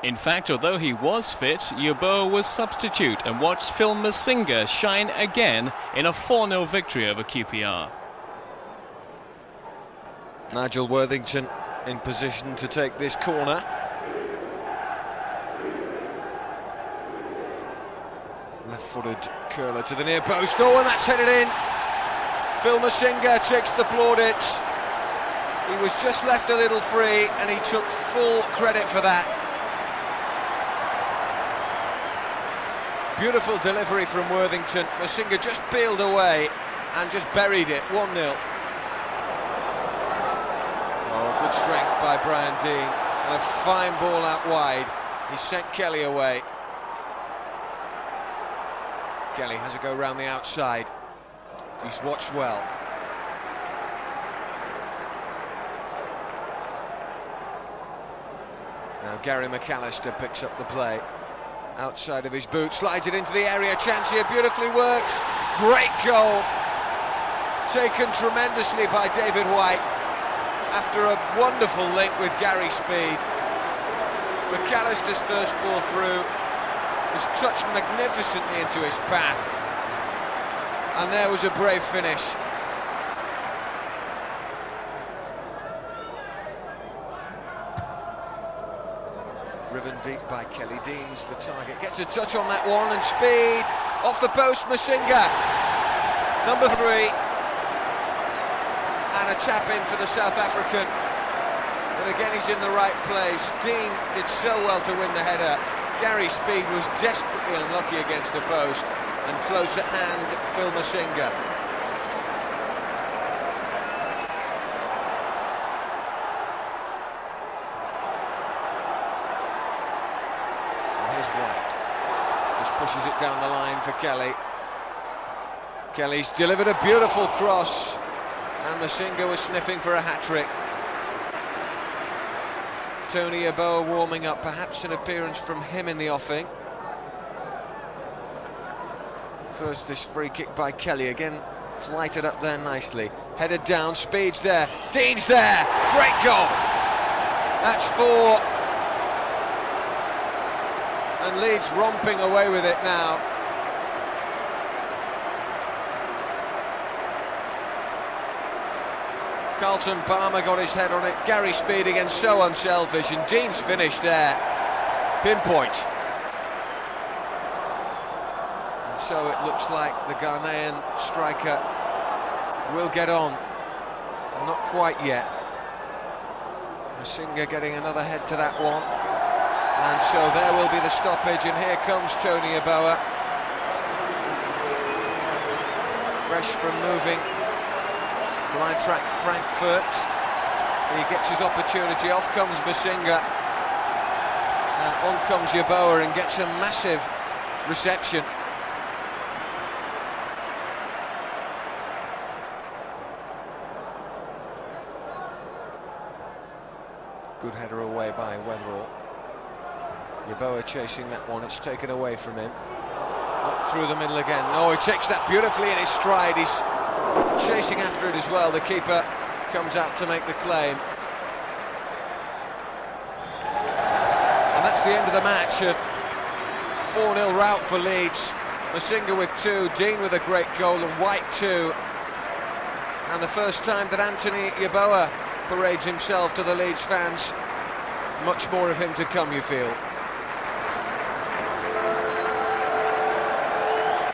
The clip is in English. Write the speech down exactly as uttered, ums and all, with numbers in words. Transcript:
In fact, although he was fit, Yeboah was substitute and watched Phil Masinga shine again in a four nil victory over Q P R. Nigel Worthington in position to take this corner. Left-footed curler to the near post. Oh, and that's headed in. Phil Masinga takes the plaudits. He was just left a little free and he took full credit for that. Beautiful delivery from Worthington. Masinga just peeled away and just buried it. one nil. Oh, good strength by Brian Deane. And a fine ball out wide. He sent Kelly away. Kelly has a go round the outside. He's watched well. Now Gary McAllister picks up the play. Outside of his boot, slides it into the area. Chance here, beautifully works. Great goal. Taken tremendously by David White after a wonderful link with Gary Speed. McAllister's first ball through was touched magnificently into his path. And there was a brave finish. Driven deep by Kelly. Dean's the target. Gets a touch on that one and Speed. Off the post, Masinga. Number three. And a tap in for the South African. But again, he's in the right place. Dean did so well to win the header. Gary Speed was desperately unlucky against the post. And close at hand, Phil Masinga. White just pushes it down the line for Kelly. Kelly's delivered a beautiful cross and Masinga was sniffing for a hat-trick. Tony Yeboah warming up, perhaps an appearance from him in the offing. First this free kick by Kelly, again flighted up there nicely. Headed down, Speed's there, Dean's there, great goal! That's four. And Leeds romping away with it now. Carlton Palmer got his head on it. Gary Speed again, so unselfish, and Dean's finish there. Pinpoint. And so it looks like the Ghanaian striker will get on. Not quite yet. Masinga getting another head to that one. And so there will be the stoppage, and here comes Tony Yeboah. Fresh from moving to Eintracht Frankfurt. He gets his opportunity, off comes Masinga. And on comes Yeboah and gets a massive reception. Good header away by Weatherall. Yeboah chasing that one, it's taken away from him. Up through the middle again. Oh, he takes that beautifully in his stride. He's chasing after it as well. The keeper comes out to make the claim. And that's the end of the match. A four nil rout for Leeds. Masinga with two, Dean with a great goal, and White two. And the first time that Anthony Yeboah parades himself to the Leeds fans. Much more of him to come, you feel.